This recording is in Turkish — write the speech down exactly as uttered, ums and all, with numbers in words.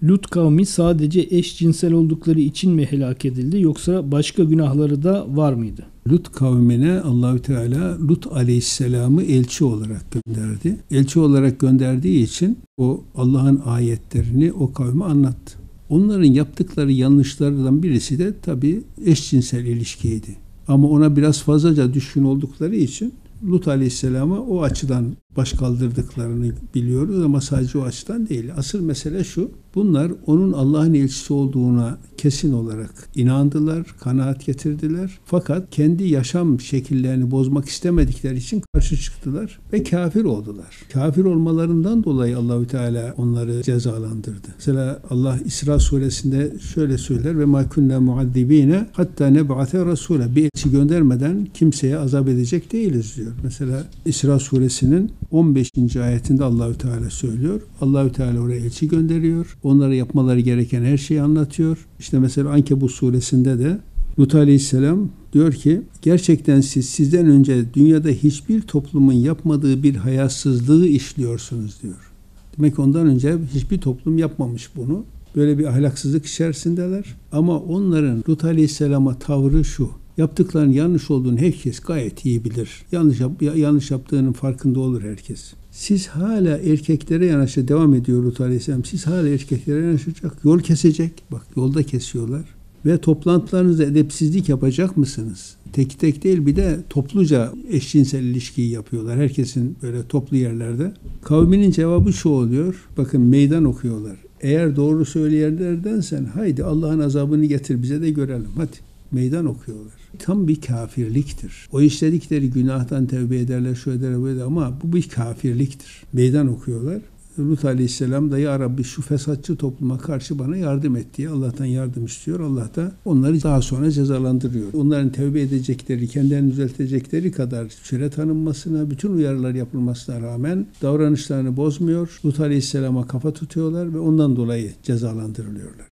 Lut kavmi sadece eşcinsel oldukları için mi helak edildi yoksa başka günahları da var mıydı? Lut kavmine Allahü Teala Lut Aleyhisselam'ı elçi olarak gönderdi. Elçi olarak gönderdiği için o Allah'ın ayetlerini o kavme anlattı. Onların yaptıkları yanlışlardan birisi de tabii eşcinsel ilişkiydi. Ama ona biraz fazlaca düşkün oldukları için Lut Aleyhisselam'a o açıdan baş kaldırdıklarını biliyoruz ama sadece o açıdan değil. Asıl mesele şu, bunlar onun Allah'ın elçisi olduğuna kesin olarak inandılar, kanaat getirdiler. Fakat kendi yaşam şekillerini bozmak istemedikleri için karşı çıktılar ve kafir oldular. Kafir olmalarından dolayı Allahü Teala onları cezalandırdı. Mesela Allah İsra suresinde şöyle söyler ve ma kunna muazzibine hatta neb'ate rasule, bir elçi göndermeden kimseye azap edecek değiliz diyor. Mesela İsra suresinin on beşinci ayetinde Allahü Teala söylüyor. Allahü Teala oraya elçi gönderiyor. Onlara yapmaları gereken her şeyi anlatıyor. İşte mesela Ankebut suresinde de Lut Aleyhisselam diyor ki gerçekten siz sizden önce dünyada hiçbir toplumun yapmadığı bir hayasızlığı işliyorsunuz diyor. Demek ki ondan önce hiçbir toplum yapmamış bunu. Böyle bir ahlaksızlık içerisindeler. Ama onların Lut Aleyhisselam'a tavrı şu. Yaptıklarının yanlış olduğunu herkes gayet iyi bilir. Yanlış, yap, yanlış yaptığının farkında olur herkes. Siz hala erkeklere yanaşa devam ediyor Lut Aleyhisselam. Siz hala erkeklere yanaşacak. Yol kesecek. Bak yolda kesiyorlar. Ve toplantılarınızda edepsizlik yapacak mısınız? Tek tek değil bir de topluca eşcinsel ilişkiyi yapıyorlar. Herkesin böyle toplu yerlerde. Kavminin cevabı şu oluyor. Bakın meydan okuyorlar. Eğer doğru söyleyenlerdensen haydi Allah'ın azabını getir bize de görelim. Hadi. Meydan okuyorlar. Tam bir kafirliktir. O işledikleri günahtan tevbe ederler, şu ederler, böyle ama bu bir kafirliktir. Meydan okuyorlar. Lut Aleyhisselam da ya Rabbi şu fesatçı topluma karşı bana yardım et diye Allah'tan yardım istiyor. Allah da onları daha sonra cezalandırıyor. Onların tevbe edecekleri, kendilerini düzeltecekleri kadar süre tanınmasına, bütün uyarılar yapılmasına rağmen davranışlarını bozmuyor. Lut Aleyhisselam'a kafa tutuyorlar ve ondan dolayı cezalandırılıyorlar.